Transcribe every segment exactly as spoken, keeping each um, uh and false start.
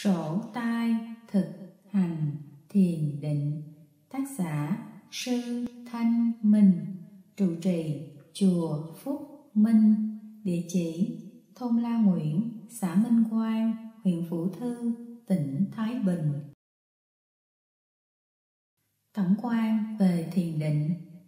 Sổ tay thực hành thiền định. Tác giả Sư Thanh Minh. Trụ trì Chùa Phúc Minh. Địa chỉ thôn La Nguyễn, xã Minh Quang, huyện Vũ Thư, tỉnh Thái Bình. Tổng quan về thiền định.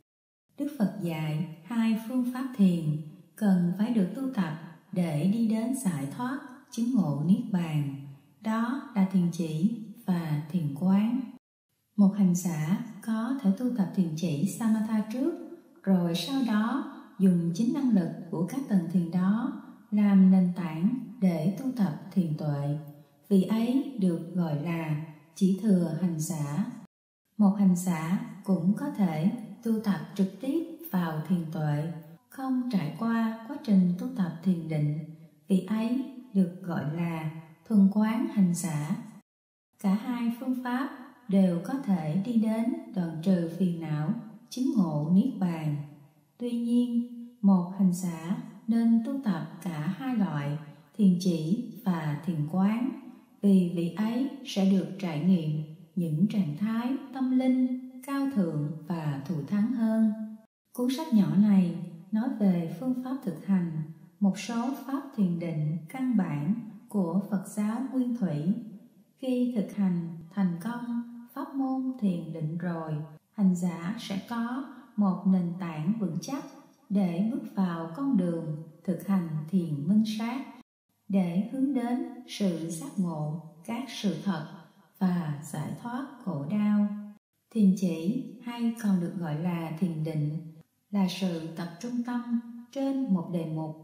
Đức Phật dạy hai phương pháp thiền cần phải được tu tập để đi đến giải thoát, chứng ngộ niết bàn. Đó là thiền chỉ và thiền quán. Một hành giả có thể tu tập thiền chỉ Samatha trước, rồi sau đó dùng chính năng lực của các tầng thiền đó làm nền tảng để tu tập thiền tuệ. Vì ấy được gọi là chỉ thừa hành giả. Một hành giả cũng có thể tu tập trực tiếp vào thiền tuệ, không trải qua quá trình tu tập thiền định. Vì ấy được gọi là thuần quán hành giả. Cả hai phương pháp đều có thể đi đến đoạn trừ phiền não, chứng ngộ niết bàn. Tuy nhiên, một hành giả nên tu tập cả hai loại thiền chỉ và thiền quán, vì vị ấy sẽ được trải nghiệm những trạng thái tâm linh cao thượng và thù thắng hơn. Cuốn sách nhỏ này nói về phương pháp thực hành một số pháp thiền định căn bản của Phật giáo Nguyên Thủy. Khi thực hành thành công pháp môn thiền định rồi, hành giả sẽ có một nền tảng vững chắc để bước vào con đường thực hành thiền minh sát, để hướng đến sự giác ngộ các sự thật và giải thoát khổ đau. Thiền chỉ, hay còn được gọi là thiền định, là sự tập trung tâm trên một đề mục.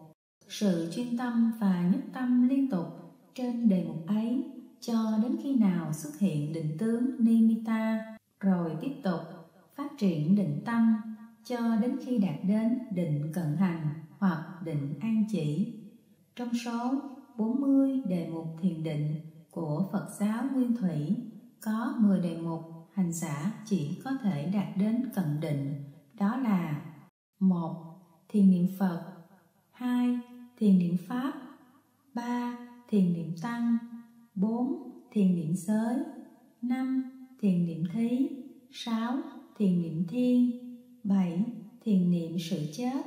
Sự chuyên tâm và nhất tâm liên tục trên đề mục ấy cho đến khi nào xuất hiện định tướng nimitta, rồi tiếp tục phát triển định tâm cho đến khi đạt đến định cận hành hoặc định an chỉ. Trong số bốn mươi đề mục thiền định của Phật giáo Nguyên Thủy, có mười đề mục hành giả chỉ có thể đạt đến cận định. Đó là: một. Thiền niệm Phật. Hai. Thiền niệm Pháp. Ba. Thiền niệm Tăng. Bốn. Thiền niệm giới. Năm. Thiền niệm thí. Sáu. Thiền niệm thiên. Bảy. Thiền niệm sự chết.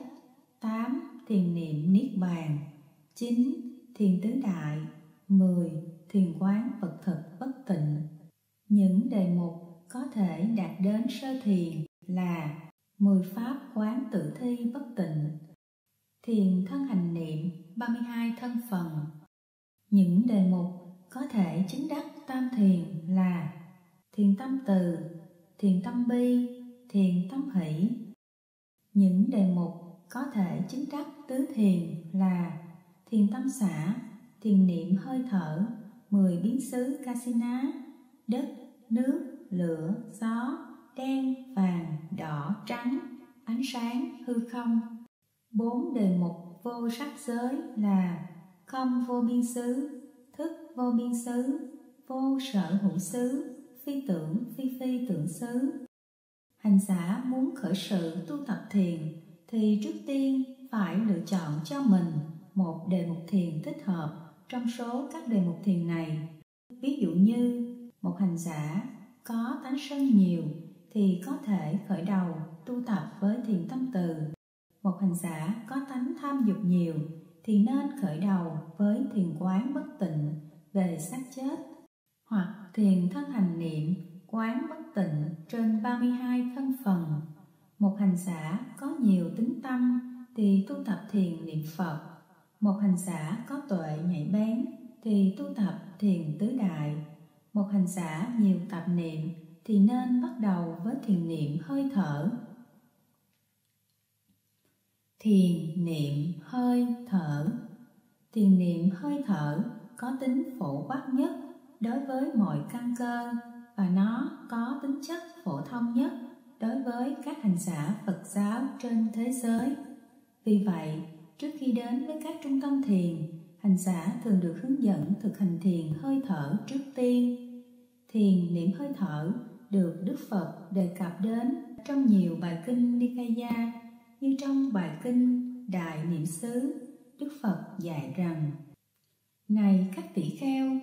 Tám. Thiền niệm niết bàn. Chín. Thiền tứ đại. Mười. Thiền quán vật thực bất tịnh. Những đề mục có thể đạt đến sơ thiền là mười pháp quán tự thi bất tịnh, thiền thân hành niệm ba mươi hai thân phần. Những đề mục có thể chứng đắc tam thiền là thiền tâm từ, thiền tâm bi, thiền tâm hỷ. Những đề mục có thể chứng đắc tứ thiền là thiền tâm xả, thiền niệm hơi thở, mười biến xứ Kasina, đất, nước, lửa, gió, đen, vàng, đỏ, trắng, ánh sáng, hư không. Bốn đề mục vô sắc giới là không vô biên xứ, thức vô biên xứ, vô sở hữu xứ, phi tưởng phi phi tưởng xứ. Hành giả muốn khởi sự tu tập thiền thì trước tiên phải lựa chọn cho mình một đề mục thiền thích hợp trong số các đề mục thiền này. Ví dụ như một hành giả có tánh sân nhiều thì có thể khởi đầu tu tập với thiền tâm từ. Một hành giả có tánh tham dục nhiều thì nên khởi đầu với thiền quán bất tịnh về xác chết, hoặc thiền thân hành niệm quán bất tịnh trên ba mươi hai thân phần. Một hành giả có nhiều tính tâm thì tu tập thiền niệm Phật. Một hành giả có tuệ nhạy bén thì tu tập thiền tứ đại. Một hành giả nhiều tạp niệm thì nên bắt đầu với thiền niệm hơi thở. Thiền niệm hơi thở. Thiền niệm hơi thở có tính phổ quát nhất đối với mọi căn cơ, và nó có tính chất phổ thông nhất đối với các hành giả Phật giáo trên thế giới. Vì vậy, trước khi đến với các trung tâm thiền, hành giả thường được hướng dẫn thực hành thiền hơi thở trước tiên. Thiền niệm hơi thở được Đức Phật đề cập đến trong nhiều bài kinh Nikaya, như trong bài kinh Đại Niệm xứ. Đức Phật dạy rằng: Này các tỷ kheo, ở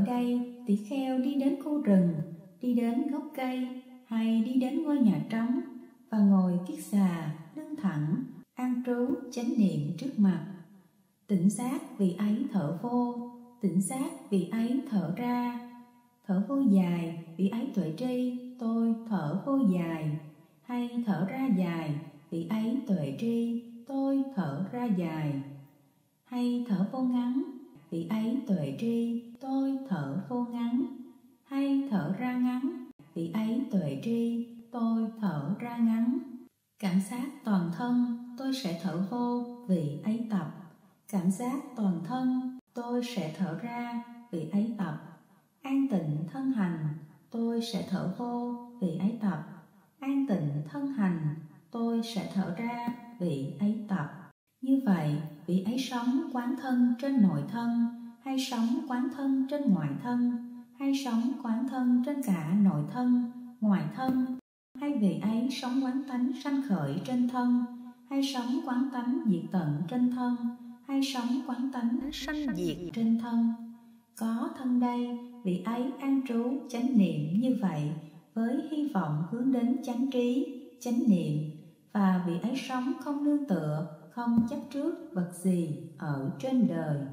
Ở đây tỷ kheo đi đến khu rừng, đi đến gốc cây, hay đi đến ngôi nhà trống và ngồi kiết già, lưng thẳng, an trú chánh niệm trước mặt. Tỉnh giác vì ấy thở vô, tỉnh giác vì ấy thở ra. Thở vô dài vì ấy tuệ tri, tôi thở vô dài. Hay thở ra dài vì ấy tuệ tri, tôi thở ra dài. Hay thở vô ngắn vì ấy tuệ tri, tôi thở vô ngắn. Hay thở ra ngắn vì ấy tuệ tri, tôi thở ra ngắn. Cảm giác toàn thân, tôi sẽ thở vô vì ấy tập. Cảm giác toàn thân, tôi sẽ thở ra vì ấy tập. An tịnh thân hành, tôi sẽ thở vô vì ấy tập. An tịnh thân hành, tôi sẽ thở ra vì ấy tập. Như vậy, vị ấy sống quán thân trên nội thân, hay sống quán thân trên ngoại thân, hay sống quán thân trên cả nội thân, ngoại thân, hay vị ấy sống quán tánh sanh khởi trên thân, hay sống quán tánh diệt tận trên thân, hay sống quán tánh sanh diệt trên thân. Có thân đây, vị ấy an trú chánh niệm như vậy, với hy vọng hướng đến chánh trí, chánh niệm, và vị ấy sống không nương tựa, không chấp trước vật gì ở trên đời.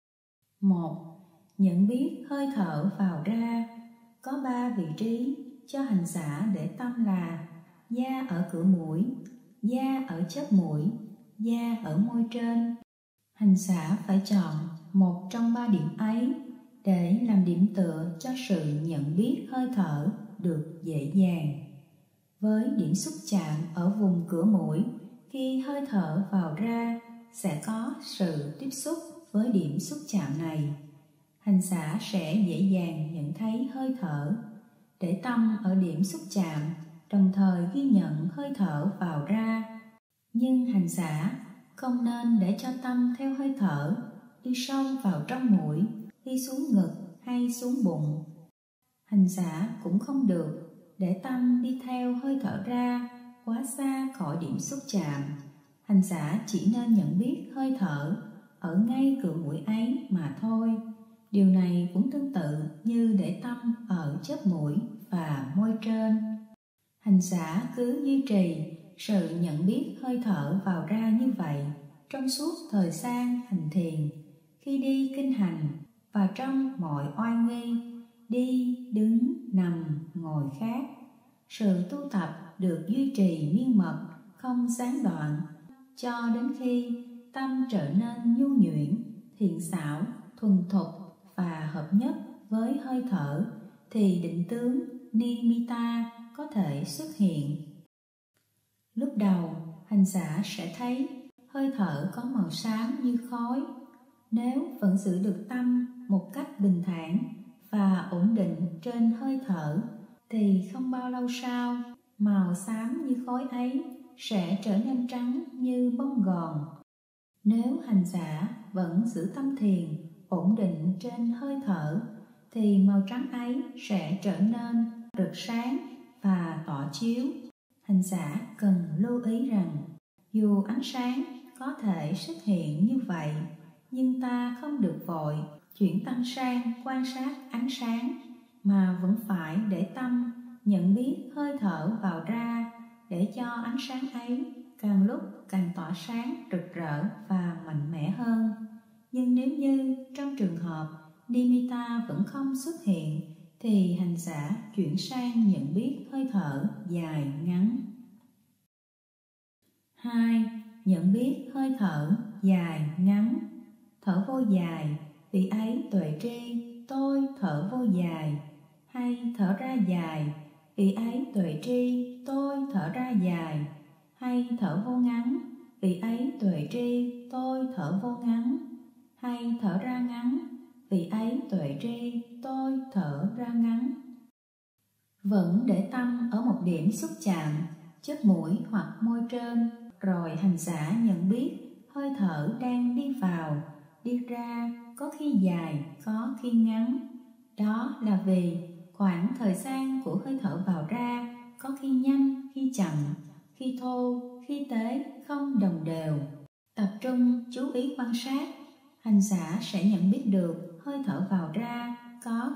Một. Nhận biết hơi thở vào ra. Có ba vị trí cho hành giả để tâm là: da ở cửa mũi, da ở chóp mũi, da ở môi trên. Hành giả phải chọn một trong ba điểm ấy để làm điểm tựa cho sự nhận biết hơi thở được dễ dàng. Với điểm xúc chạm ở vùng cửa mũi, khi hơi thở vào ra sẽ có sự tiếp xúc với điểm xúc chạm này. Hành giả sẽ dễ dàng nhận thấy hơi thở. Để tâm ở điểm xúc chạm, đồng thời ghi nhận hơi thở vào ra. Nhưng hành giả không nên để cho tâm theo hơi thở đi sâu vào trong mũi, đi xuống ngực hay xuống bụng. Hành giả cũng không được để tâm đi theo hơi thở ra quá xa khỏi điểm xúc chạm. Hành giả chỉ nên nhận biết hơi thở ở ngay cửa mũi ấy mà thôi. Điều này cũng tương tự như để tâm ở chóp mũi và môi trên. Hành giả cứ duy trì sự nhận biết hơi thở vào ra như vậy trong suốt thời gian hành thiền, khi đi kinh hành và trong mọi oai nghi, đi, đứng, nằm, ngồi khác. Sự tu tập được duy trì miên mật, không gián đoạn, cho đến khi tâm trở nên nhu nhuyễn, thiện xảo, thuần thục và hợp nhất với hơi thở, thì định tướng nimitta có thể xuất hiện. Lúc đầu, hành giả sẽ thấy hơi thở có màu xám như khói. Nếu vẫn giữ được tâm một cách bình thản và ổn định trên hơi thở, thì không bao lâu sau, màu xám như khói ấy sẽ trở nên trắng như bông gòn. Nếu hành giả vẫn giữ tâm thiền ổn định trên hơi thở, thì màu trắng ấy sẽ trở nên rực sáng và tỏ chiếu. Hành giả cần lưu ý rằng, dù ánh sáng có thể xuất hiện như vậy, nhưng ta không được vội chuyển tâm sang quan sát ánh sáng, mà vẫn phải để tâm nhận biết hơi thở vào ra, để cho ánh sáng ấy càng lúc càng tỏa sáng rực rỡ và mạnh mẽ hơn. Nhưng nếu như trong trường hợp nimitta vẫn không xuất hiện, thì hành giả chuyển sang nhận biết hơi thở dài ngắn. Hai. Nhận biết hơi thở dài ngắn. Thở vô dài, vị ấy tuệ tri, tôi thở vô dài. Hay thở ra dài, vị ấy tuệ tri, tôi thở ra dài. Hay thở vô ngắn, vị ấy tuệ tri, tôi thở vô ngắn. Hay thở ra ngắn, vị ấy tuệ tri, tôi thở ra ngắn. Vẫn để tâm ở một điểm xúc chạm, chóp mũi hoặc môi trên, rồi hành giả nhận biết hơi thở đang đi vào, đi ra, có khi dài, có khi ngắn. Đó là vì khoảng thời gian của hơi thở vào ra có khi nhanh, khi chậm, khi thô, khi tế, không đồng đều. Tập trung chú ý quan sát, hành giả sẽ nhận biết được hơi thở vào ra có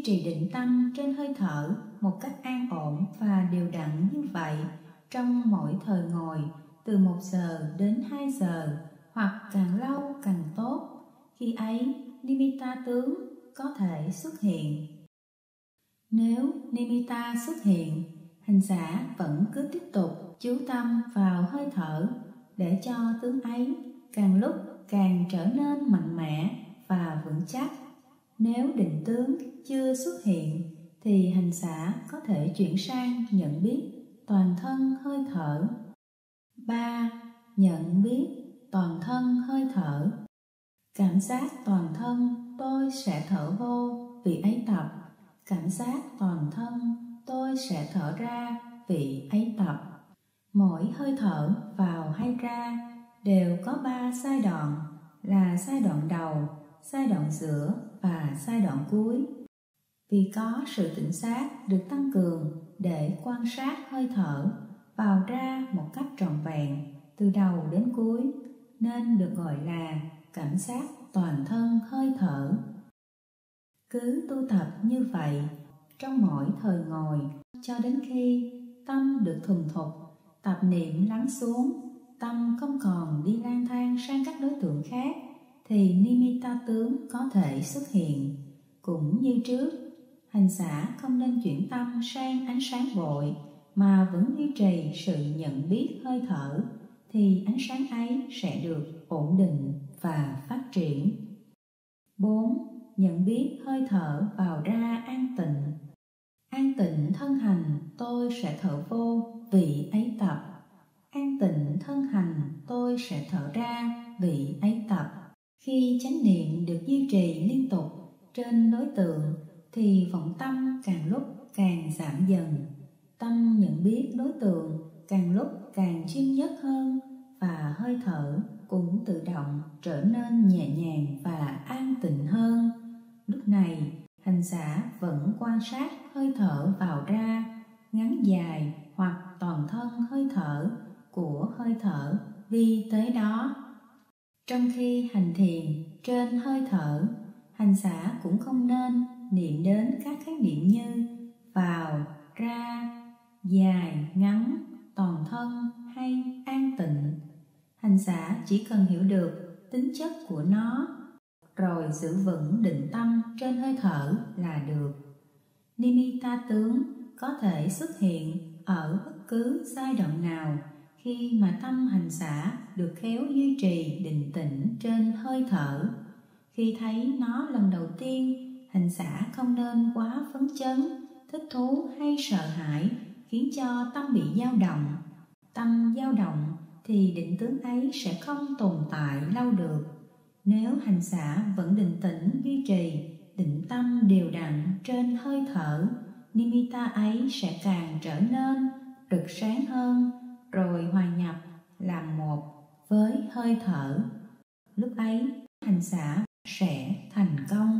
duy trì định tâm trên hơi thở một cách an ổn và đều đặn như vậy trong mỗi thời ngồi từ một giờ đến hai giờ, hoặc càng lâu càng tốt. Khi ấy, nimitta tướng có thể xuất hiện. Nếu nimitta xuất hiện, hành giả vẫn cứ tiếp tục chú tâm vào hơi thở để cho tướng ấy càng lúc càng trở nên mạnh mẽ và vững chắc. Nếu định tướng chưa xuất hiện thì hành giả có thể chuyển sang nhận biết toàn thân hơi thở. ba. Nhận biết toàn thân hơi thở. Cảm giác toàn thân tôi sẽ thở vô vì ấy tập. Cảm giác toàn thân tôi sẽ thở ra vì ấy tập. Mỗi hơi thở vào hay ra đều có ba giai đoạn, là giai đoạn đầu, giai đoạn giữa và giai đoạn cuối. Vì có sự tỉnh giác được tăng cường để quan sát hơi thở vào ra một cách trọn vẹn từ đầu đến cuối, nên được gọi là cảm giác toàn thân hơi thở. Cứ tu tập như vậy trong mỗi thời ngồi cho đến khi tâm được thuần thục, tập niệm lắng xuống, tâm không còn đi lang thang sang các đối tượng khác, thì nimitta tướng có thể xuất hiện. Cũng như trước, hành giả không nên chuyển tâm sang ánh sáng vội, mà vẫn duy trì sự nhận biết hơi thở, thì ánh sáng ấy sẽ được ổn định và phát triển. bốn. Nhận biết hơi thở vào ra an tịnh. An tịnh thân hành tôi sẽ thở vô vì ấy tập. An tịnh thân hành tôi sẽ thở ra vì ấy tập. Khi chánh niệm được duy trì liên tục trên đối tượng thì vọng tâm càng lúc càng giảm dần. Tâm nhận biết đối tượng càng lúc càng chuyên nhất hơn, và hơi thở cũng tự động trở nên nhẹ nhàng và an tịnh hơn. Lúc này, hành giả vẫn quan sát hơi thở vào ra, ngắn dài hoặc toàn thân hơi thở của hơi thở vi tới đó. Trong khi hành thiền trên hơi thở, hành giả cũng không nên niệm đến các khái niệm như vào, ra, dài, ngắn, toàn thân hay an tịnh. Hành giả chỉ cần hiểu được tính chất của nó, rồi giữ vững định tâm trên hơi thở là được. Nimitta tướng có thể xuất hiện ở bất cứ giai đoạn nào khi mà tâm hành giả được khéo duy trì định tĩnh trên hơi thở. Khi thấy nó lần đầu tiên, hành giả không nên quá phấn chấn, thích thú hay sợ hãi khiến cho tâm bị dao động. Tâm dao động thì định tướng ấy sẽ không tồn tại lâu được. Nếu hành giả vẫn định tĩnh duy trì định tâm đều đặn trên hơi thở, nimitta ấy sẽ càng trở nên rực sáng hơn, rồi hòa nhập làm một với hơi thở. Lúc ấy hành giả sẽ thành công.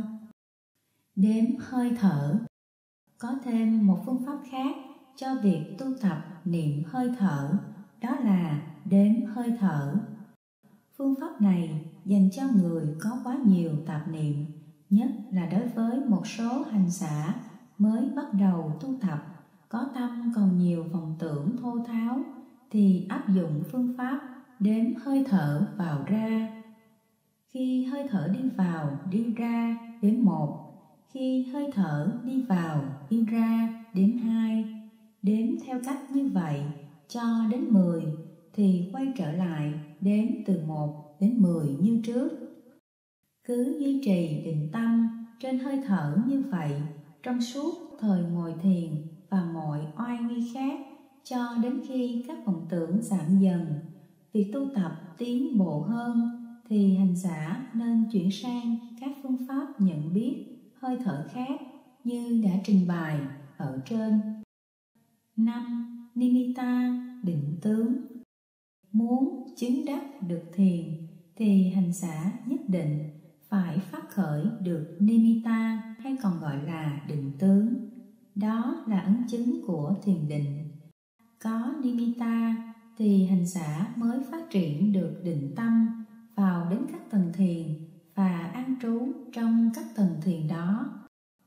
Đếm hơi thở. Có thêm một phương pháp khác cho việc tu tập niệm hơi thở, đó là đếm hơi thở. Phương pháp này dành cho người có quá nhiều tạp niệm, nhất là đối với một số hành giả mới bắt đầu tu tập, có tâm còn nhiều vọng tưởng thô tháo, thì áp dụng phương pháp đếm hơi thở vào ra. Khi hơi thở đi vào, đi ra, đếm một. Khi hơi thở đi vào, đi ra, đếm hai. Đếm theo cách như vậy cho đến mười, thì quay trở lại đếm từ một đến mười như trước. Cứ duy trì định tâm trên hơi thở như vậy trong suốt thời ngồi thiền và mọi oai nghi khác, cho đến khi các vọng tưởng giảm dần. Việc tu tập tiến bộ hơn thì hành giả nên chuyển sang các phương pháp nhận biết hơi thở khác như đã trình bày ở trên. năm. Nimitta định tướng. Muốn chứng đắc được thiền thì hành giả nhất định phải phát khởi được nimitta, hay còn gọi là định tướng. Đó là ấn chứng của thiền định. Có nimitta thì hành giả mới phát triển được định tâm vào đến các tầng thiền và an trú trong các tầng thiền đó.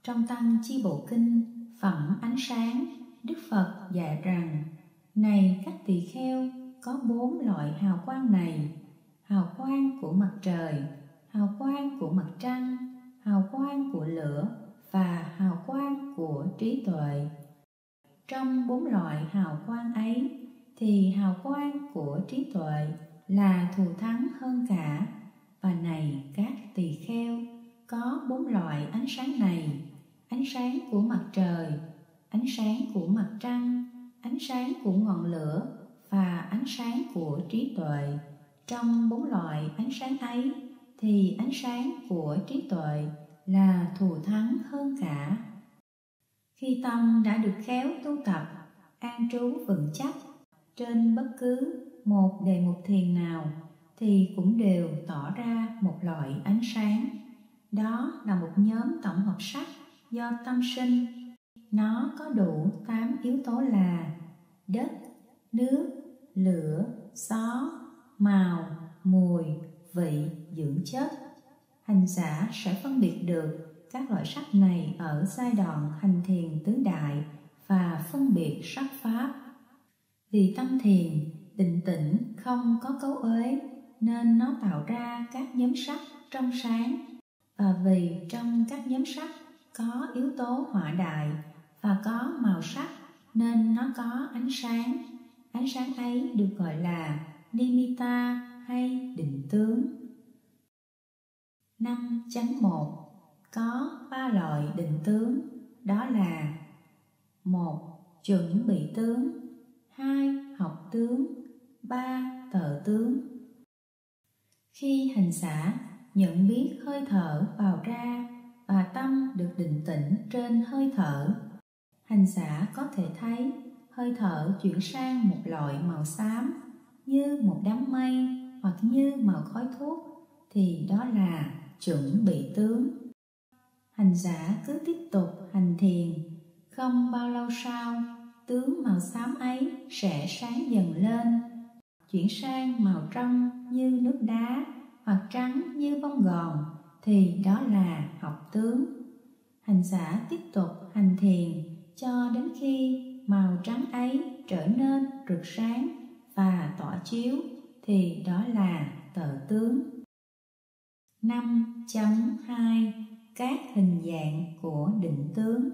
Trong Tăng Chi Bộ Kinh Phẩm Ánh Sáng, Đức Phật dạy rằng: này các tỳ kheo, có bốn loại hào quang này: hào quang của mặt trời, hào quang của mặt trăng, hào quang của lửa và hào quang của trí tuệ. Trong bốn loại hào quang ấy thì hào quang của trí tuệ là thù thắng hơn cả. Và này các tỳ kheo, có bốn loại ánh sáng này: ánh sáng của mặt trời, ánh sáng của mặt trăng, ánh sáng của ngọn lửa và ánh sáng của trí tuệ. Trong bốn loại ánh sáng ấy thì ánh sáng của trí tuệ là thù thắng hơn cả. Khi tâm đã được khéo tu tập, an trú vững chắc trên bất cứ một đề mục thiền nào, thì cũng đều tỏ ra một loại ánh sáng. Đó là một nhóm tổng hợp sắc do tâm sinh. Nó có đủ tám yếu tố là đất, nước, lửa, gió, màu, mùi, vị, dưỡng chất. Hành giả sẽ phân biệt được các loại sắc này ở giai đoạn hành thiền tứ đại và phân biệt sắc pháp. Vì tâm thiền định tĩnh không có cấu uế, nên nó tạo ra các nhóm sắc trong sáng. Và vì trong các nhóm sắc có yếu tố hỏa đại và có màu sắc, nên nó có ánh sáng. Ánh sáng ấy được gọi là nimitta hay định tướng. năm chấm một có ba loại định tướng, đó là: một. Chuẩn bị tướng, hai. Học tướng, ba. Tờ tướng. Khi hành giả nhận biết hơi thở vào ra và tâm được định tĩnh trên hơi thở, hành giả có thể thấy hơi thở chuyển sang một loại màu xám như một đám mây hoặc như màu khói thuốc, thì đó là chuẩn bị tướng. Hành giả cứ tiếp tục hành thiền, không bao lâu sau, tướng màu xám ấy sẽ sáng dần lên, chuyển sang màu trong như nước đá hoặc trắng như bông gòn, thì đó là học tướng. Hành giả tiếp tục hành thiền cho đến khi màu trắng ấy trở nên rực sáng và tỏa chiếu, thì đó là tờ tướng. năm chấm hai Các hình dạng của định tướng.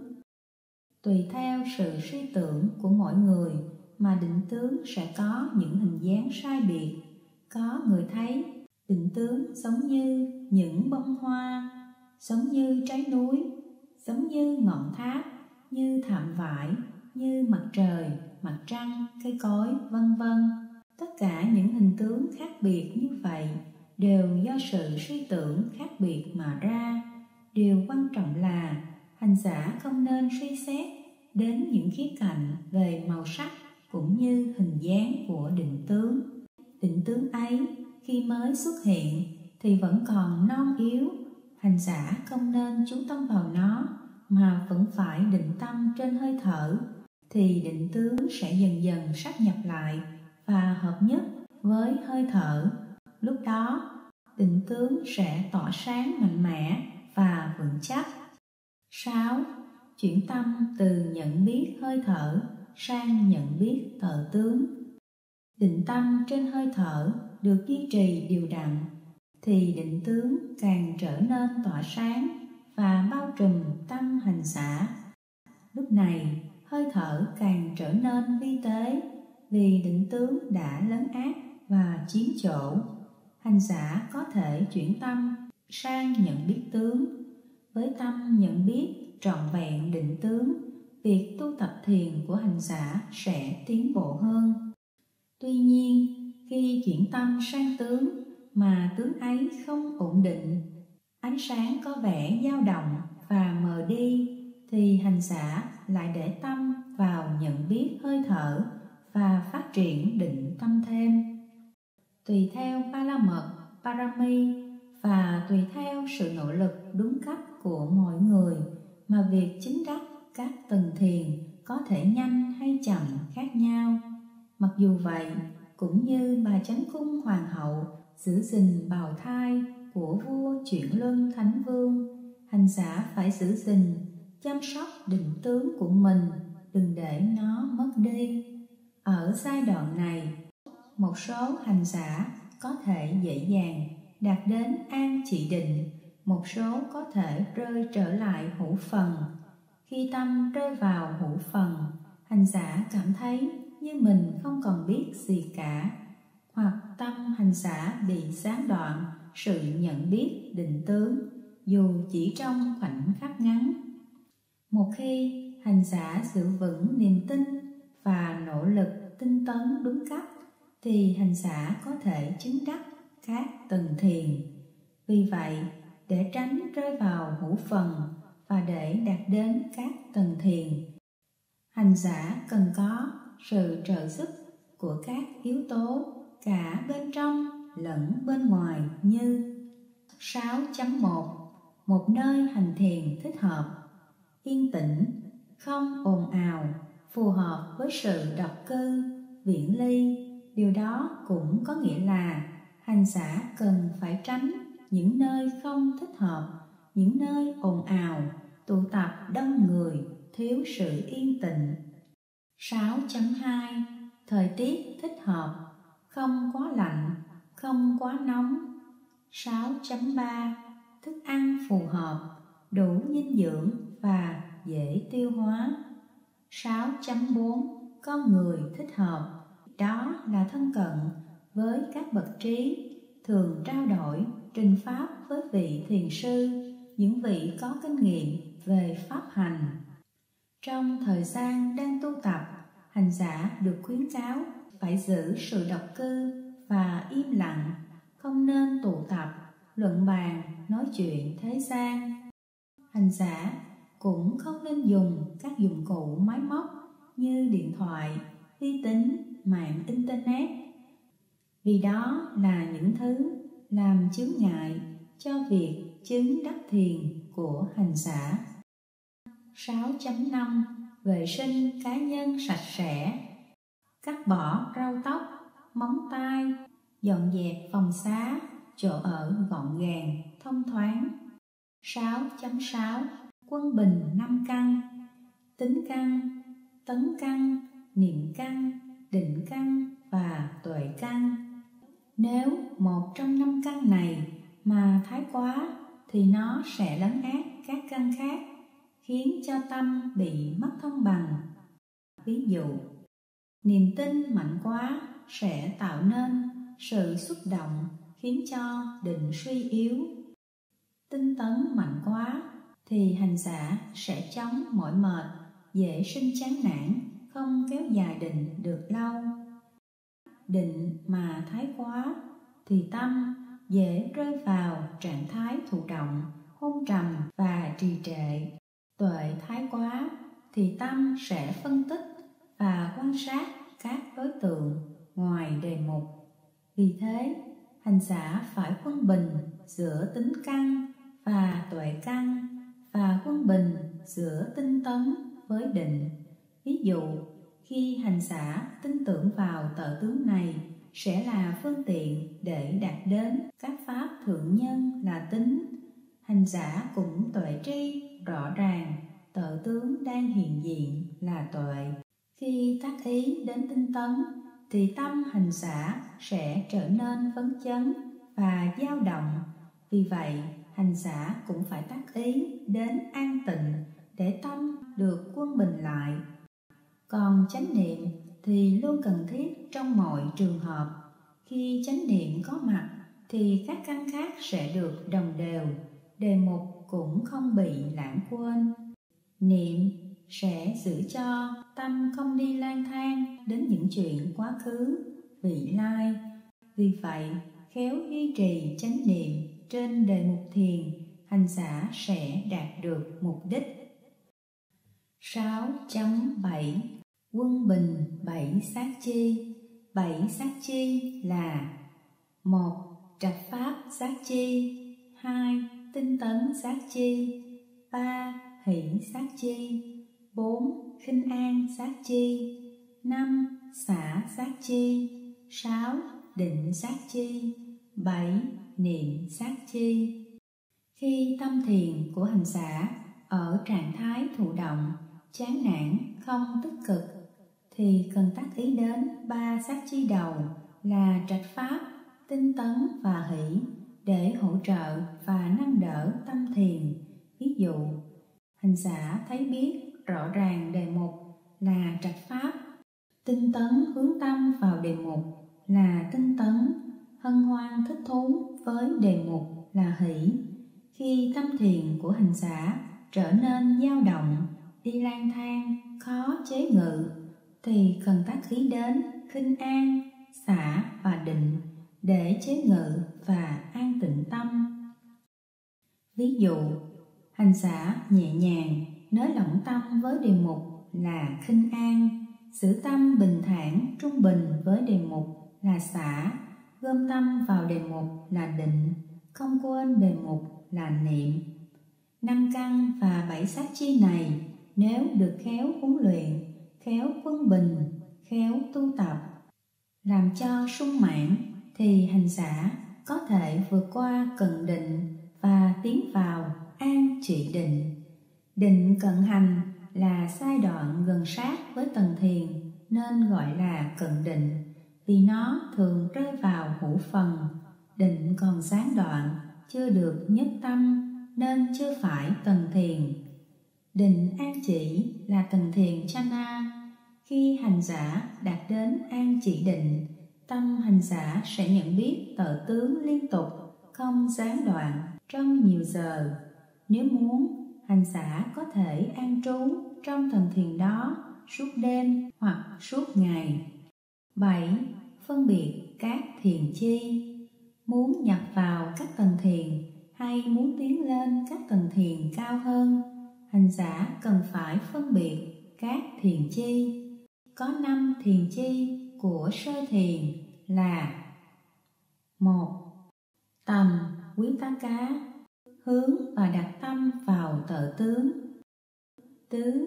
Tùy theo sự suy tưởng của mỗi người mà định tướng sẽ có những hình dáng sai biệt. Có người thấy định tướng giống như những bông hoa, giống như trái núi, giống như ngọn tháp, như thảm vải, như mặt trời, mặt trăng, cây cối, vân vân. Tất cả những hình tướng khác biệt như vậy đều do sự suy tưởng khác biệt mà ra. Điều quan trọng là hành giả không nên suy xét đến những khía cạnh về màu sắc cũng như hình dáng của định tướng. Định tướng ấy khi mới xuất hiện thì vẫn còn non yếu. Hành giả không nên chú tâm vào nó, mà vẫn phải định tâm trên hơi thở, thì định tướng sẽ dần dần sáp nhập lại và hợp nhất với hơi thở. Lúc đó định tướng sẽ tỏa sáng mạnh mẽ và vững chắc. sáu. Chuyển tâm từ nhận biết hơi thở sang nhận biết tờ tướng. Định tâm trên hơi thở được duy trì đều đặn, thì định tướng càng trở nên tỏa sáng và bao trùm tâm hành giả. Lúc này hơi thở càng trở nên vi tế, vì định tướng đã lấn át và chiếm chỗ. Hành giả có thể chuyển tâm sang nhận biết tướng. Với tâm nhận biết trọn vẹn định tướng, việc tu tập thiền của hành giả sẽ tiến bộ hơn. Tuy nhiên, khi chuyển tâm sang tướng mà tướng ấy không ổn định, ánh sáng có vẻ dao động và mờ đi, thì hành giả lại để tâm vào nhận biết hơi thở và phát triển định tâm thêm. Tùy theo ba la mật, parami và tùy theo sự nỗ lực đúng cách của mỗi người mà việc chứng đắc các tầng thiền có thể nhanh hay chậm khác nhau. Mặc dù vậy, cũng như bà Chánh Cung Hoàng hậu giữ gìn bào thai của vua Chuyển Luân Thánh Vương, hành giả phải giữ gìn chăm sóc định tướng của mình, đừng để nó mất đi. Ở giai đoạn này, một số hành giả có thể dễ dàng đạt đến an trị định, một số có thể rơi trở lại hữu phần. Khi tâm rơi vào hữu phần, hành giả cảm thấy như mình không còn biết gì cả, hoặc tâm hành giả bị gián đoạn sự nhận biết định tướng, dù chỉ trong khoảnh khắc ngắn. Một khi hành giả giữ vững niềm tin và nỗ lực tinh tấn đúng cách, thì hành giả có thể chứng đắc các tầng thiền. Vì vậy, để tránh rơi vào hữu phần và để đạt đến các tầng thiền, hành giả cần có sự trợ giúp của các yếu tố cả bên trong lẫn bên ngoài như: sáu chấm một. Một nơi hành thiền thích hợp, yên tĩnh, không ồn ào, phù hợp với sự độc cư, viễn ly. Điều đó cũng có nghĩa là hành giả cần phải tránh những nơi không thích hợp, những nơi ồn ào, tụ tập đông người, thiếu sự yên tĩnh. sáu chấm hai. Thời tiết thích hợp, không quá lạnh, không quá nóng. sáu chấm ba. Thức ăn phù hợp, đủ dinh dưỡng và dễ tiêu hóa. sáu chấm bốn. Con người thích hợp, đó là thân cận với các bậc trí, thường trao đổi trình pháp với vị thiền sư, những vị có kinh nghiệm về pháp hành. Trong thời gian đang tu tập, hành giả được khuyến cáo phải giữ sự độc cư và im lặng, không nên tụ tập, luận bàn, nói chuyện thế gian. Hành giả cũng không nên dùng các dụng cụ máy móc như điện thoại, vi tính, mạng Internet, vì đó là những thứ làm chướng ngại cho việc chứng đắc thiền của hành giả. sáu chấm năm. Vệ sinh cá nhân sạch sẽ, cắt bỏ rau tóc, móng tay, dọn dẹp phòng xá, chỗ ở gọn gàng, thông thoáng. sáu chấm sáu. Quân bình năm căn, tính căn, tấn căn, niệm căn, định căn và tuệ căn. Nếu một trong năm căn này mà thái quá thì nó sẽ lấn át các căn khác, khiến cho tâm bị mất thăng bằng. Ví dụ, niềm tin mạnh quá sẽ tạo nên sự xúc động khiến cho định suy yếu. Tinh tấn mạnh quá thì hành giả sẽ chống mỏi mệt, dễ sinh chán nản, không kéo dài định được lâu. Định mà thái quá thì tâm dễ rơi vào trạng thái thụ động, hôn trầm và trì trệ. Tuệ thái quá thì tâm sẽ phân tích và quan sát các đối tượng ngoài đề mục. Vì thế, hành giả phải quân bình giữa tính căn và tuệ căn, và quân bình giữa tinh tấn với định. Ví dụ, khi hành giả tin tưởng vào tợ tướng này sẽ là phương tiện để đạt đến các pháp thượng nhân là tính, hành giả cũng tuệ tri rõ ràng tợ tướng đang hiện diện là tuệ. Khi tác ý đến tinh tấn thì tâm hành giả sẽ trở nên phấn chấn và dao động. Vì vậy, hành giả cũng phải tác ý đến an tịnh để tâm được quân bình lại. Còn chánh niệm thì luôn cần thiết trong mọi trường hợp. Khi chánh niệm có mặt thì các căn khác sẽ được đồng đều, đề mục cũng không bị lãng quên. Niệm sẽ giữ cho tâm không đi lang thang đến những chuyện quá khứ, vị lai. Vì vậy, khéo duy trì chánh niệm trên đề mục thiền, hành giả sẽ đạt được mục đích. sáu chấm bảy. Quân bình bảy sát chi. Bảy sát chi là: một. Trạch pháp sát chi. Hai. Tinh tấn sát chi. Ba. Hỷ sát chi. Bốn. Khinh an sát chi. Năm. Xả sát chi. Sáu. Định sát chi. Bảy. Niệm sát chi. Khi tâm thiền của hành giả ở trạng thái thụ động, chán nản, không tích cực, thì cần tác ý đến ba sát chi đầu là trạch pháp, tinh tấn và hỷ để hỗ trợ và nâng đỡ tâm thiền. Ví dụ, hành giả thấy biết rõ ràng đề mục là trạch pháp, tinh tấn hướng tâm vào đề mục là tinh tấn, hân hoan thích thú với đề mục là hỷ. Khi tâm thiền của hành giả trở nên dao động, đi lang thang, khó chế ngự, thì cần tác ý đến khinh an, xả và định để chế ngự và an tịnh tâm. Ví dụ, hành giả nhẹ nhàng nới lỏng tâm với đề mục là khinh an, giữ tâm bình thản trung bình với đề mục là xả, gom tâm vào đề mục là định, không quên đề mục là niệm. Năm căn và bảy sát chi này nếu được khéo huấn luyện, khéo quân bình, khéo tu tập, làm cho sung mãn, thì hành giả có thể vượt qua cận định và tiến vào an trị định. Định cận hành là giai đoạn gần sát với tầng thiền nên gọi là cận định, vì nó thường rơi vào hữu phần. Định còn gián đoạn, chưa được nhất tâm nên chưa phải tầng thiền. Định an chỉ là tầng thiền chana. Khi hành giả đạt đến an chỉ định, tâm hành giả sẽ nhận biết tợ tướng liên tục, không gián đoạn trong nhiều giờ. Nếu muốn, hành giả có thể an trú trong tầng thiền đó suốt đêm hoặc suốt ngày. bảy. Phân biệt các thiền chi. Muốn nhập vào các tầng thiền hay muốn tiến lên các tầng thiền cao hơn, hành giả cần phải phân biệt các thiền chi. Có năm thiền chi của sơ thiền là: một. Tầm quý tá cá, hướng và đặt tâm vào tợ tướng. Tứ.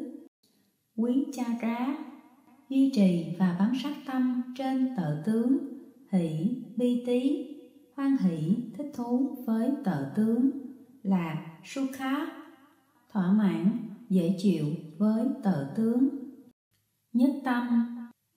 Quý cha rá, duy trì và bám sát tâm trên tợ tướng. Hỷ bi tí, hoan hỷ thích thú với tợ tướng. Lạc sukha, thỏa mãn dễ chịu với tợ tướng. Nhất tâm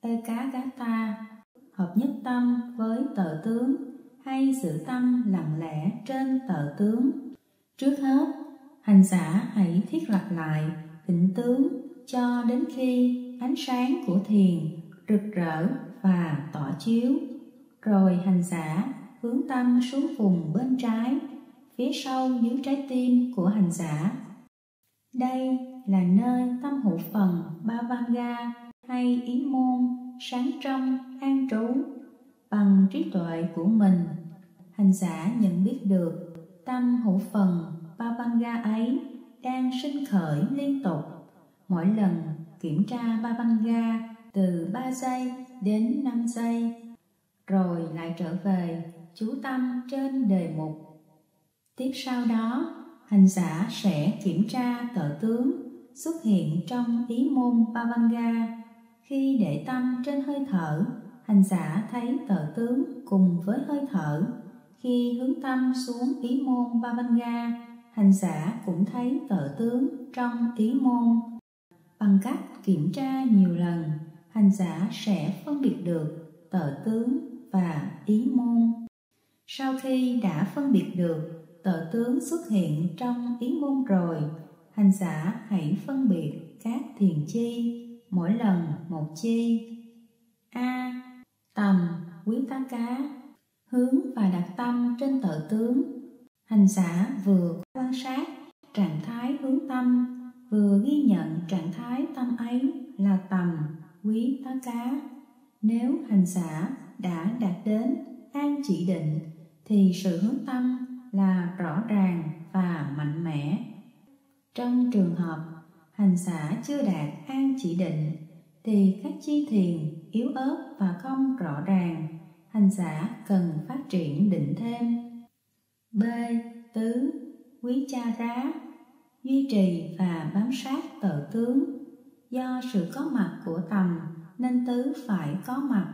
ekagata, hợp nhất tâm với tợ tướng hay giữ tâm lặng lẽ trên tợ tướng. Trước hết, hành giả hãy thiết lập lại tịnh tướng cho đến khi ánh sáng của thiền rực rỡ và tỏa chiếu. Rồi hành giả hướng tâm xuống vùng bên trái, phía sau dưới trái tim của hành giả. Đây là nơi tâm hữu phần Bhavanga hay ý môn sáng trong an trú. Bằng trí tuệ của mình, hành giả nhận biết được tâm hữu phần Bhavanga ấy đang sinh khởi liên tục. Mỗi lần kiểm tra Bhavanga từ ba giây đến năm giây, rồi lại trở về chú tâm trên đề mục. Tiếp sau đó, hành giả sẽ kiểm tra tợ tướng xuất hiện trong ý môn Bhavanga. Khi để tâm trên hơi thở, hành giả thấy tợ tướng cùng với hơi thở. Khi hướng tâm xuống ý môn Bhavanga, hành giả cũng thấy tợ tướng trong ý môn. Bằng cách kiểm tra nhiều lần, hành giả sẽ phân biệt được tợ tướng và ý môn. Sau khi đã phân biệt được tợ tướng xuất hiện trong ý môn rồi, hành giả hãy phân biệt các thiền chi, mỗi lần một chi. A. Tầm quý tá cá, hướng và đặt tâm trên tợ tướng. Hành giả vừa quan sát trạng thái hướng tâm, vừa ghi nhận trạng thái tâm ấy là tầm quý tá cá. Nếu hành giả đã đạt đến an chỉ định, thì sự hướng tâm là rõ ràng và mạnh mẽ. Trong trường hợp hành giả chưa đạt an chỉ định, thì các chi thiền yếu ớt và không rõ ràng, hành giả cần phát triển định thêm. B. Tứ quý cha rá, duy trì và bám sát tợ tướng. Do sự có mặt của tầm nên tứ phải có mặt.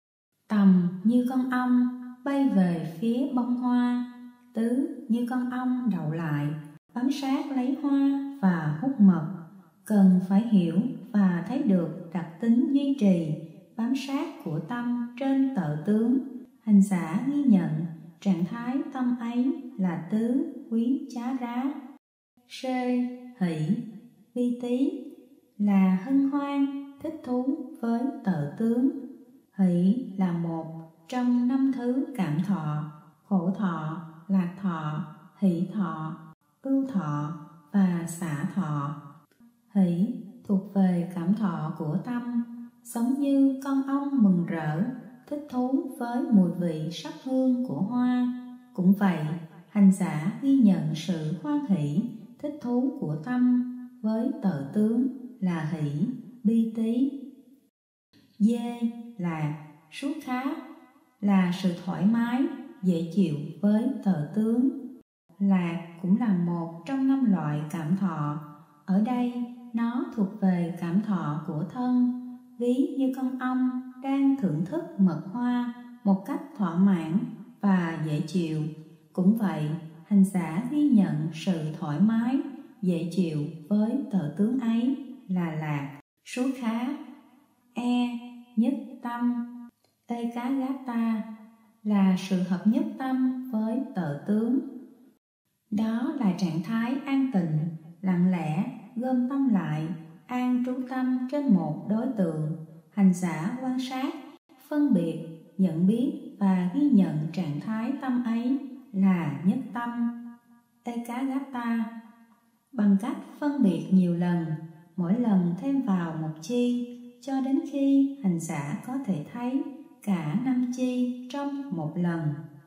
Tầm như con ong bay về phía bông hoa, tứ như con ong đậu lại bám bám sát lấy hoa và hút mật. Cần phải hiểu và thấy được đặc tính duy trì, bám sát của tâm trên tự tướng. Hành giả ghi nhận trạng thái tâm ấy là tứ, quý, chá rá. Sê, hỷ, vi tí là hân hoan, thích thú với tự tướng. Hỷ là một trong năm thứ cảm thọ: khổ thọ, lạc thọ, hỷ thọ, ưu thọ và xả thọ. Hỷ thuộc về cảm thọ của tâm, giống như con ong mừng rỡ, thích thú với mùi vị sắc hương của hoa. Cũng vậy, hành giả ghi nhận sự hoan hỷ, thích thú của tâm với tự tướng là hỷ, bi tí. Dê, lạc, suốt khá là sự thoải mái, dễ chịu với tự tướng. Lạc cũng là một trong năm loại cảm thọ. Ở đây nó thuộc về cảm thọ của thân, ví như con ong đang thưởng thức mật hoa một cách thỏa mãn và dễ chịu. Cũng vậy, hành giả ghi nhận sự thoải mái, dễ chịu với tự tướng ấy là lạc, số khá. E, nhất tâm, ekagata là sự hợp nhất tâm với tự tướng. Đó là trạng thái an tịnh, lặng lẽ, gom tâm lại, an trú tâm trên một đối tượng. Hành giả quan sát, phân biệt, nhận biết và ghi nhận trạng thái tâm ấy là nhất tâm, ekagata, bằng cách phân biệt nhiều lần, mỗi lần thêm vào một chi, cho đến khi hành giả có thể thấy cả năm chi trong một lần.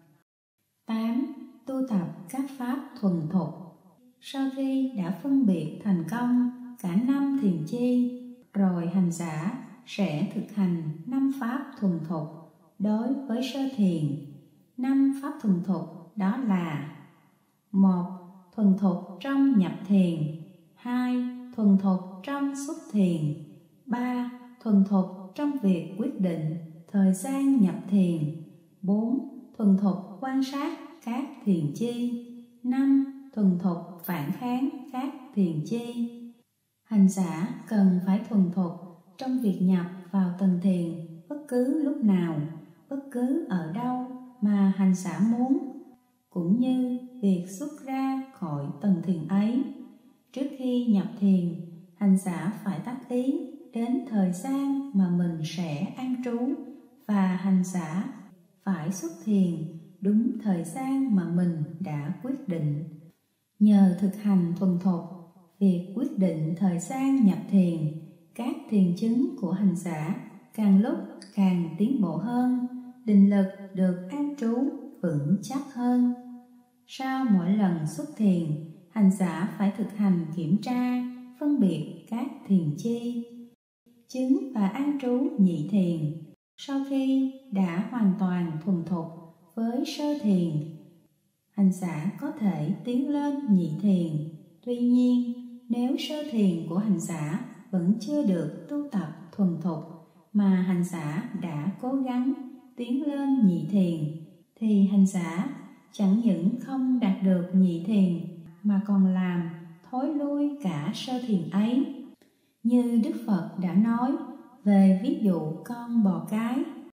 tám. Tu tập các pháp thuần thục. Sau khi đã phân biệt thành công cả năm thiền chi, rồi hành giả sẽ thực hành năm pháp thuần thục đối với sơ thiền. Năm pháp thuần thục đó là: một. Thuần thục trong nhập thiền. Hai. Thuần thục trong xuất thiền. Ba. Thuần thục trong việc quyết định thời gian nhập thiền. Bốn. Thuần thục quan sát các thiền chi. Năm. Thuần thục phản kháng các thiền chi. Hành giả cần phải thuần thục trong việc nhập vào tầng thiền bất cứ lúc nào, bất cứ ở đâu mà hành giả muốn, cũng như việc xuất ra khỏi tầng thiền ấy. Trước khi nhập thiền, hành giả phải tác ý đến thời gian mà mình sẽ an trú, và hành giả phải xuất thiền đúng thời gian mà mình đã quyết định. Nhờ thực hành thuần thục việc quyết định thời gian nhập thiền, các thiền chứng của hành giả càng lúc càng tiến bộ hơn, định lực được an trú vững chắc hơn. Sau mỗi lần xuất thiền, hành giả phải thực hành kiểm tra, phân biệt các thiền chi, chứng và an trú nhị thiền. Sau khi đã hoàn toàn thuần thục với sơ thiền, hành giả có thể tiến lên nhị thiền. Tuy nhiên, nếu sơ thiền của hành giả vẫn chưa được tu tập thuần thục, mà hành giả đã cố gắng tiến lên nhị thiền, thì hành giả chẳng những không đạt được nhị thiền mà còn làm thối lui cả sơ thiền ấy. Như Đức Phật đã nói về ví dụ con bò cái,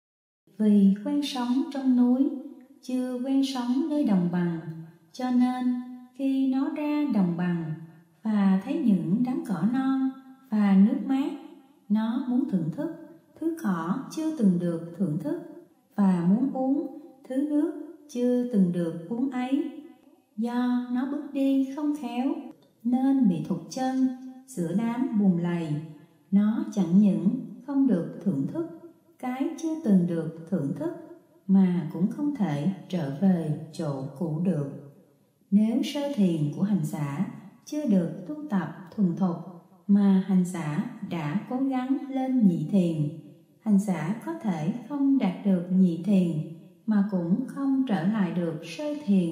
vì quen sống trong núi, chưa quen sống nơi đồng bằng, cho nên khi nó ra đồng bằng và thấy những đám cỏ non và nước mát, nó muốn thưởng thức thứ cỏ chưa từng được thưởng thức, và muốn uống thứ nước chưa từng được uống ấy. Do nó bước đi không khéo nên bị thụt chân giữa đám bùn lầy. Nó chẳng những không được thưởng thức cái chưa từng được thưởng thức, mà cũng không thể trở về chỗ cũ được. Nếu sơ thiền của hành giả chưa được tu tập thuần thục, mà hành giả đã cố gắng lên nhị thiền, hành giả có thể không đạt được nhị thiền mà cũng không trở lại được sơ thiền.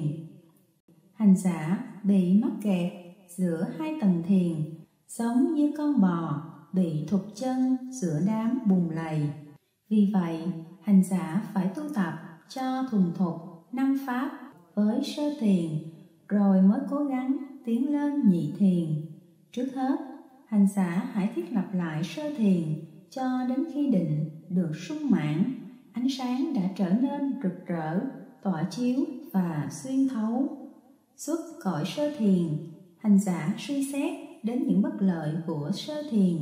Hành giả bị mắc kẹt giữa hai tầng thiền, giống như con bò bị thụt chân giữa đám bùn lầy. Vì vậy, hành giả phải tu tập cho thuần thục năm pháp với sơ thiền, rồi mới cố gắng tiến lên nhị thiền. Trước hết, hành giả hãy thiết lập lại sơ thiền cho đến khi định được sung mãn, ánh sáng đã trở nên rực rỡ, tỏa chiếu và xuyên thấu. Xuất cõi sơ thiền, hành giả suy xét đến những bất lợi của sơ thiền.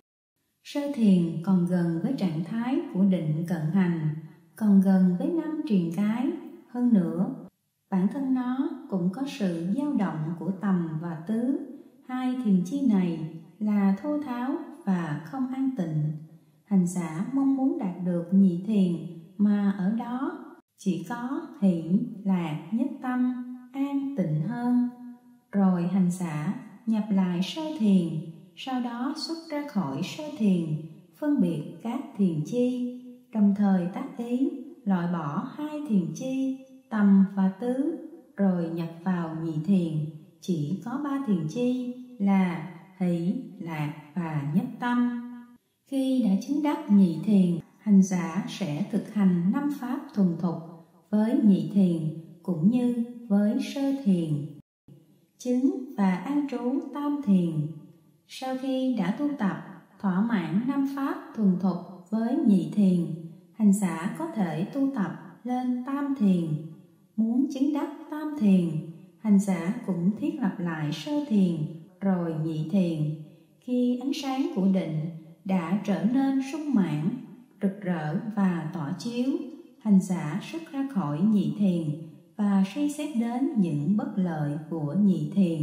Sơ thiền còn gần với trạng thái của định cận hành, còn gần với năm triền cái. Hơn nữa, bản thân nó cũng có sự dao động của tầm và tứ. Hai thiền chi này là thô tháo và không an tịnh. Hành giả mong muốn đạt được nhị thiền mà ở đó chỉ có hỷ, lạc, nhất tâm, an tịnh hơn. Rồi hành giả nhập lại sơ thiền, sau đó xuất ra khỏi sơ thiền, phân biệt các thiền chi, đồng thời tác ý loại bỏ hai thiền chi, tầm và tứ, rồi nhập vào nhị thiền, chỉ có ba thiền chi là hỷ, lạc và nhất tâm. Khi đã chứng đắc nhị thiền, hành giả sẽ thực hành năm pháp thuần thục với nhị thiền cũng như với sơ thiền. Chứng và an trú tam thiền. Sau khi đã tu tập thỏa mãn năm pháp thuần thục với nhị thiền, hành giả có thể tu tập lên tam thiền. Muốn chứng đắc tam thiền, hành giả cũng thiết lập lại sơ thiền rồi nhị thiền. Khi ánh sáng của định đã trở nên sung mãn, rực rỡ và tỏa chiếu, hành giả xuất ra khỏi nhị thiền và suy xét đến những bất lợi của nhị thiền.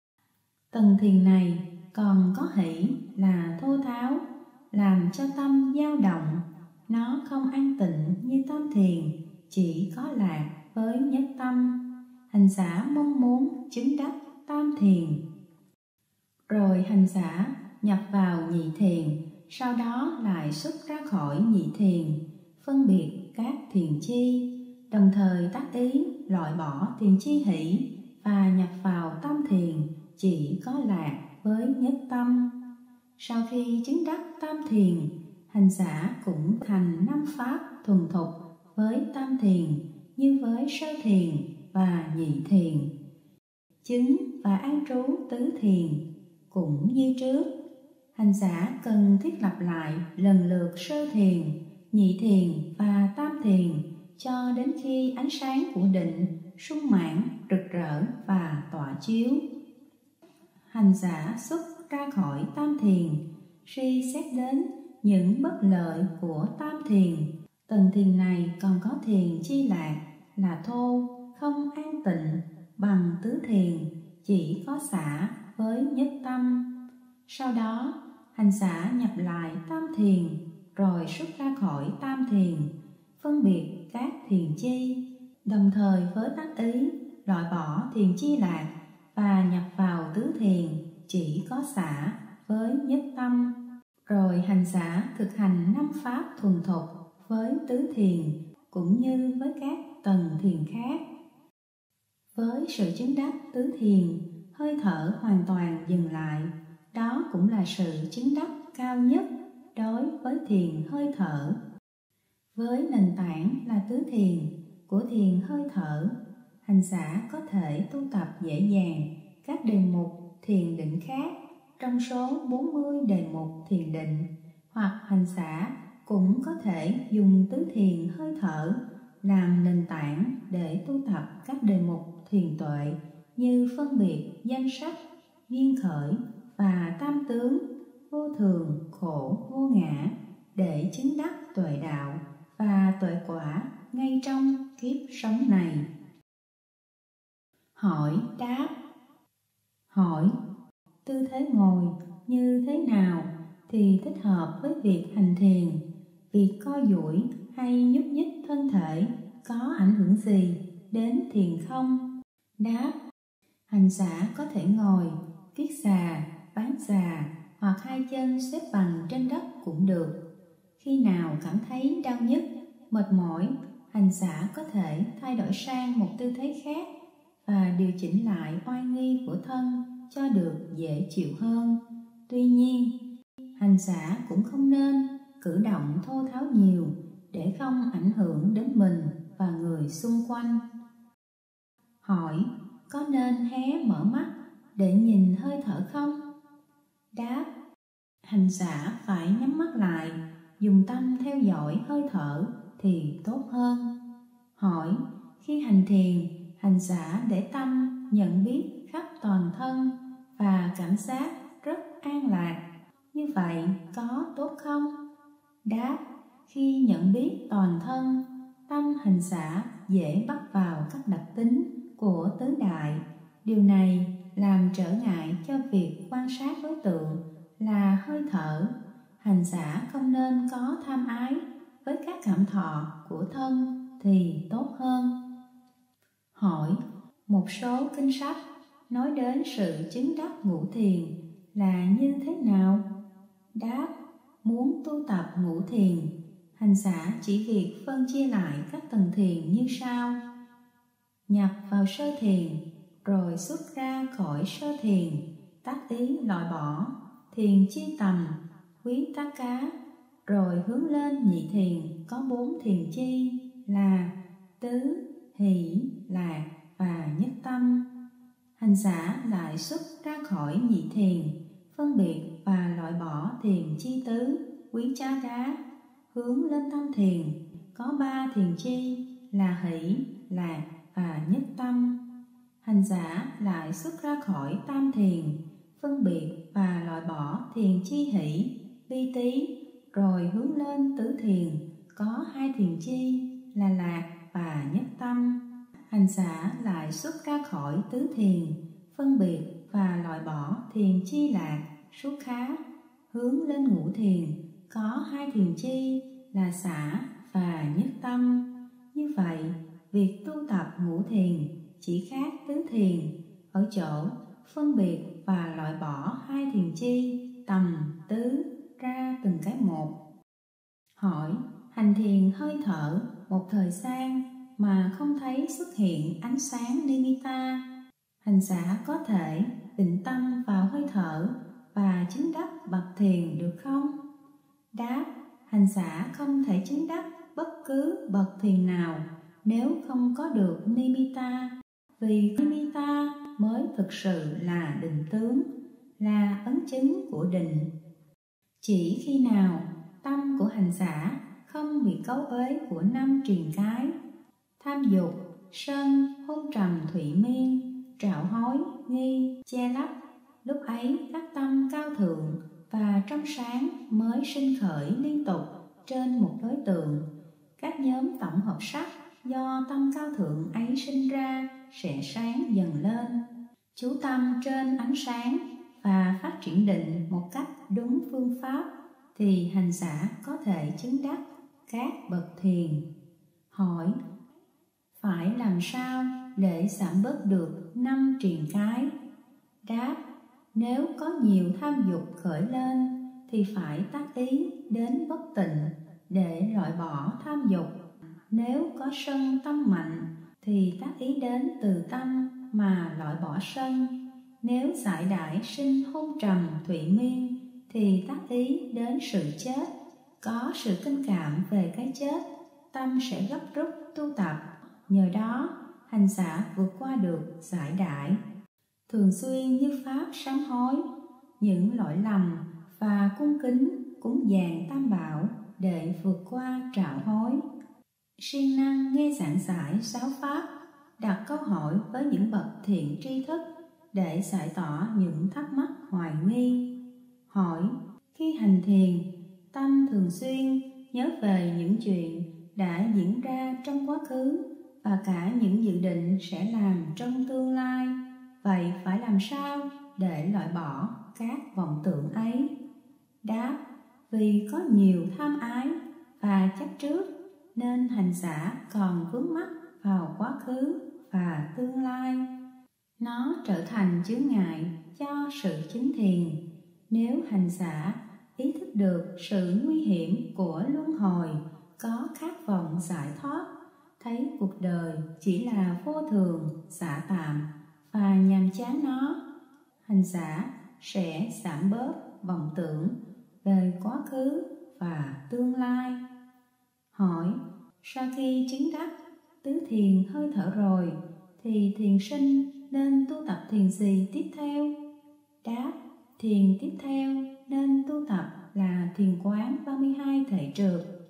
Tầng thiền này còn có hỷ là thô tháo, làm cho tâm dao động. Nó không an tịnh như tam thiền, chỉ có lạc với nhất tâm. Hành giả mong muốn chứng đắc tam thiền. Rồi hành giả nhập vào nhị thiền, sau đó lại xuất ra khỏi nhị thiền, phân biệt các thiền chi, đồng thời tác ý loại bỏ thiền chi hỷ và nhập vào tam thiền, chỉ có lạc với nhất tâm. Sau khi chứng đắc tam thiền, hành giả cũng thành năm pháp thuần thục với tam thiền như với sơ thiền và nhị thiền. Chứng và an trú tứ thiền cũng như trước. Hành giả cần thiết lập lại lần lượt sơ thiền, nhị thiền và tam thiền cho đến khi ánh sáng của định sung mãn, rực rỡ và tỏa chiếu. Hành giả xuất ra khỏi tam thiền, suy xét đến những bất lợi của tam thiền. Tầng thiền này còn có thiền chi lạc là thô, không an tịnh bằng tứ thiền, chỉ có xả với nhất tâm. Sau đó, hành giả nhập lại tam thiền, rồi xuất ra khỏi tam thiền, phân biệt các thiền chi, đồng thời với tác ý loại bỏ thiền chi lạc và nhập vào tứ thiền, chỉ có xả với nhất tâm. Rồi hành giả thực hành năm pháp thuần thục với tứ thiền cũng như với các tầng thiền khác. Với sự chứng đắc tứ thiền, hơi thở hoàn toàn dừng lại. Đó cũng là sự chứng đắc cao nhất đối với thiền hơi thở. Với nền tảng là tứ thiền của thiền hơi thở, hành giả có thể tu tập dễ dàng các đề mục thiền định khác trong số bốn mươi đề mục thiền định, hoặc hành giả cũng có thể dùng tứ thiền hơi thở làm nền tảng để tu tập các đề mục thiền tuệ như phân biệt danh sắc, duyên khởi và tam tướng, vô thường, khổ, vô ngã, để chứng đắc tuệ đạo và tuệ quả ngay trong kiếp sống này. Hỏi đáp. Hỏi: tư thế ngồi như thế nào thì thích hợp với việc hành thiền? Việc co duỗi hay nhúc nhích thân thể có ảnh hưởng gì đến thiền không? Đáp: hành giả có thể ngồi kiết già, bán già hoặc hai chân xếp bằng trên đất cũng được. Khi nào cảm thấy đau nhức, mệt mỏi, hành giả có thể thay đổi sang một tư thế khác và điều chỉnh lại oai nghi của thân cho được dễ chịu hơn. Tuy nhiên, hành giả cũng không nên cử động thô tháo nhiều để không ảnh hưởng đến mình và người xung quanh. Hỏi: có nên hé mở mắt để nhìn hơi thở không? Đáp: hành giả phải nhắm mắt lại, dùng tâm theo dõi hơi thở thì tốt hơn. Hỏi: khi hành thiền, hành giả để tâm nhận biết khắp toàn thân và cảm giác rất an lạc, như vậy có tốt không? Đáp: khi nhận biết toàn thân, tâm hành giả dễ bắt vào các đặc tính của tứ đại. Điều này làm trở ngại cho việc quan sát đối tượng là hơi thở. Hành giả không nên có tham ái với các cảm thọ của thân thì tốt hơn. Hỏi: một số kinh sách nói đến sự chứng đắc ngũ thiền là như thế nào? Đáp: muốn tu tập ngũ thiền, hành giả chỉ việc phân chia lại các tầng thiền như sau: nhập vào sơ thiền, rồi xuất ra khỏi sơ thiền, tác ý loại bỏ, thiền chi tầm, quý tá cá, rồi hướng lên nhị thiền có bốn thiền chi là tứ, hỷ, lạc và nhất tâm. Hành giả lại xuất ra khỏi nhị thiền, phân biệt và loại bỏ thiền chi tứ, quý chá đá, hướng lên tam thiền có ba thiền chi là hỷ, lạc và nhất tâm. Hành giả lại xuất ra khỏi tam thiền, phân biệt và loại bỏ thiền chi hỷ, vi tý, rồi hướng lên tứ thiền có hai thiền chi là lạc và nhất tâm. Hành giả lại xuất ra khỏi tứ thiền, phân biệt và loại bỏ thiền chi lạc, số khá, hướng lên ngũ thiền có hai thiền chi là xả và nhất tâm. Như vậy, việc tu tập ngũ thiền chỉ khác tứ thiền ở chỗ phân biệt và loại bỏ hai thiền chi tầm, tứ ra từng cái một. Hỏi: hành thiền hơi thở một thời gian mà không thấy xuất hiện ánh sáng nimitta, hành giả có thể định tâm vào hơi thở và chứng đắc bậc thiền được không? Đáp: hành giả không thể chứng đắc bất cứ bậc thiền nào nếu không có được nimitta, vì nimitta mới thực sự là định tướng, là ấn chứng của định. Chỉ khi nào tâm của hành giả không bị cấu uế của năm triền cái tham dục, sân, hôn trầm thụy miên, trạo hối, nghi, che lấp, lúc ấy các tâm cao thượng và trong sáng mới sinh khởi liên tục trên một đối tượng. Các nhóm tổng hợp sắc do tâm cao thượng ấy sinh ra sẽ sáng dần lên. Chú tâm trên ánh sáng và phát triển định một cách đúng phương pháp thì hành giả có thể chứng đắc các bậc thiền. Hỏi: phải làm sao để giảm bớt được năm triền cái? Đáp: nếu có nhiều tham dục khởi lên thì phải tác ý đến bất tịnh để loại bỏ tham dục. Nếu có sân tâm mạnh thì tác ý đến từ tâm mà loại bỏ sân. Nếu giải đãi sinh hôn trầm thụy miên thì tác ý đến sự chết. Có sự kinh cảm về cái chết, tâm sẽ gấp rút tu tập, nhờ đó hành giả vượt qua được giải đãi. Thường xuyên như pháp sám hối, những lỗi lầm và cung kính cúng dường tam bảo để vượt qua trạo hối. Siêng năng nghe giảng giải giáo pháp, đặt câu hỏi với những bậc thiện tri thức để giải tỏ những thắc mắc hoài nghi. Hỏi: khi hành thiền, tâm thường xuyên nhớ về những chuyện đã diễn ra trong quá khứ và cả những dự định sẽ làm trong tương lai. Vậy phải làm sao để loại bỏ các vọng tưởng ấy? Đáp: vì có nhiều tham ái và chấp trước nên hành giả còn vướng mắc vào quá khứ và tương lai. Nó trở thành chướng ngại cho sự chứng thiền. Nếu hành giả ý thức được sự nguy hiểm của luân hồi, có khát vọng giải thoát, thấy cuộc đời chỉ là vô thường, xả tạm và nhàm chán nó, hành giả sẽ giảm bớt vọng tưởng về quá khứ và tương lai. Hỏi: sau khi chứng đắc tứ thiền hơi thở rồi thì thiền sinh nên tu tập thiền gì tiếp theo? Đáp: thiền tiếp theo nên tu tập là thiền quán ba mươi hai thể trượt.